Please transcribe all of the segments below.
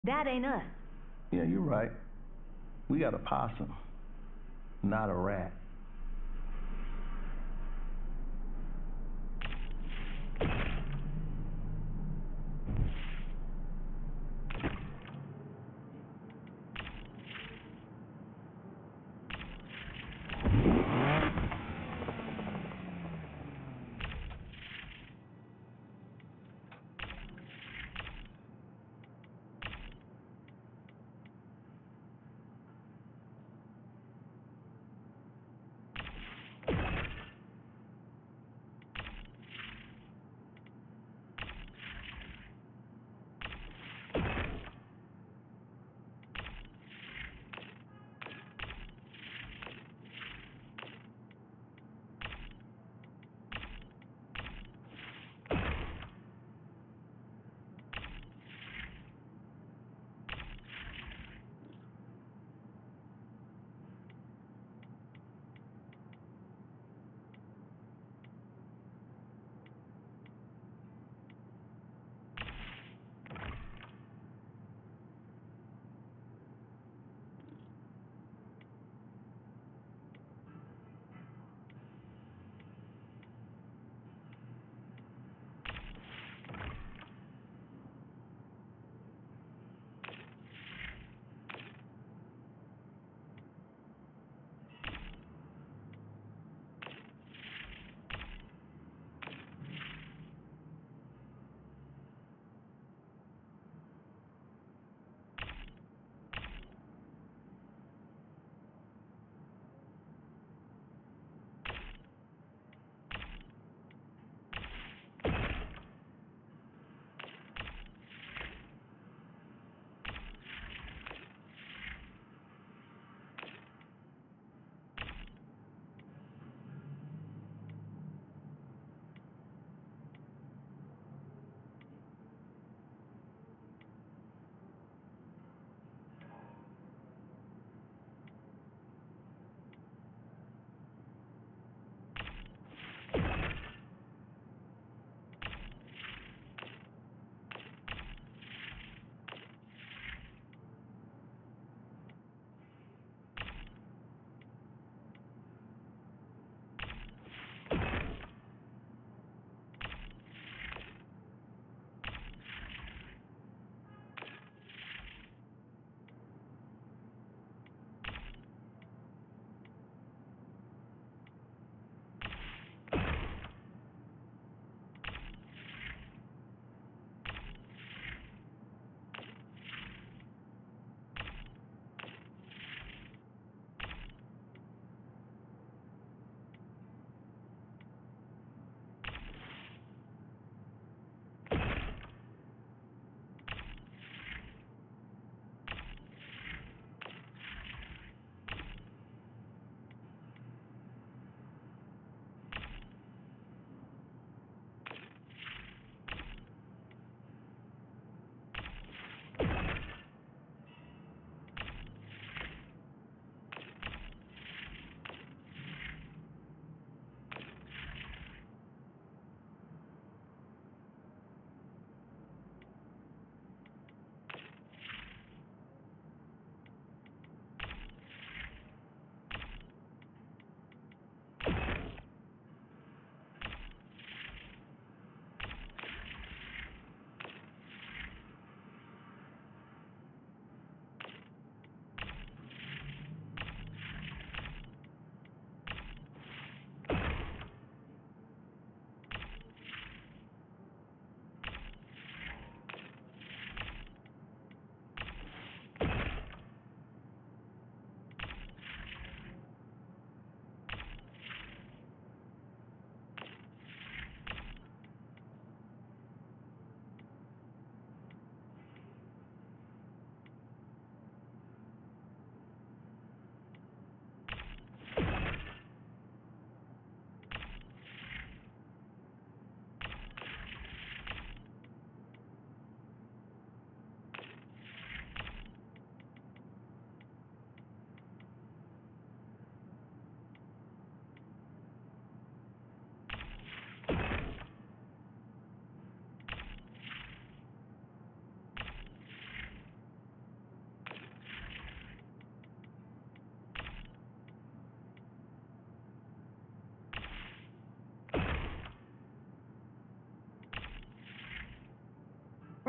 That ain't us. Yeah, you're right. We got a possum, not a rat.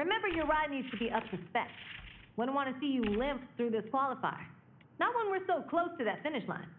Remember, your ride needs to be up to spec. Wouldn't want to see you limp through this qualifier. Not when we're so close to that finish line.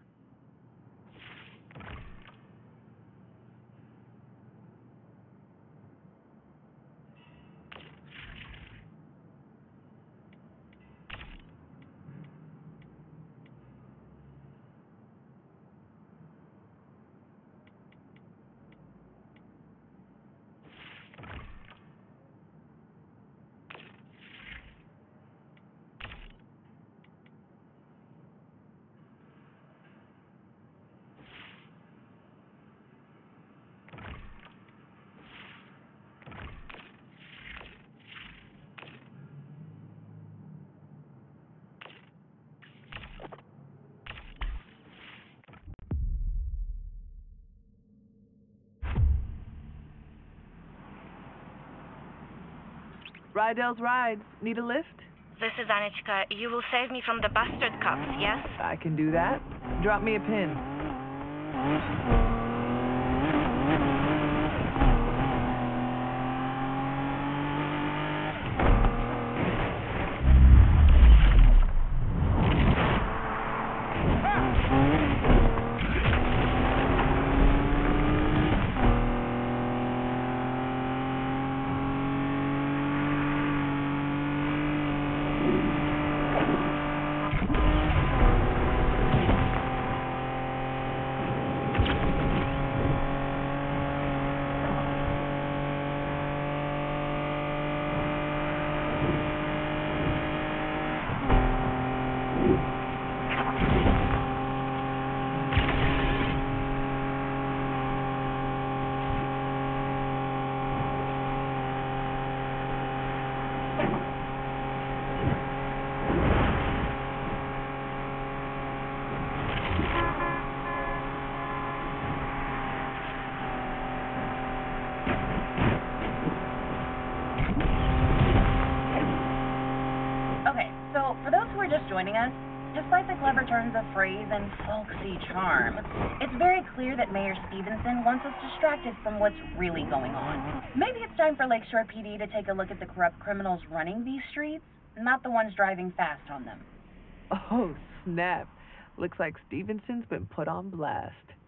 Rydell's Rides. Need a lift? This is Anichka. You will save me from the bastard cops, yes? I can do that. Drop me a pin. So, for those who are just joining us, despite the clever turns of phrase and folksy charm, it's very clear that Mayor Stevenson wants us distracted from what's really going on. Maybe it's time for Lakeshore PD to take a look at the corrupt criminals running these streets, not the ones driving fast on them. Oh, snap. Looks like Stevenson's been put on blast.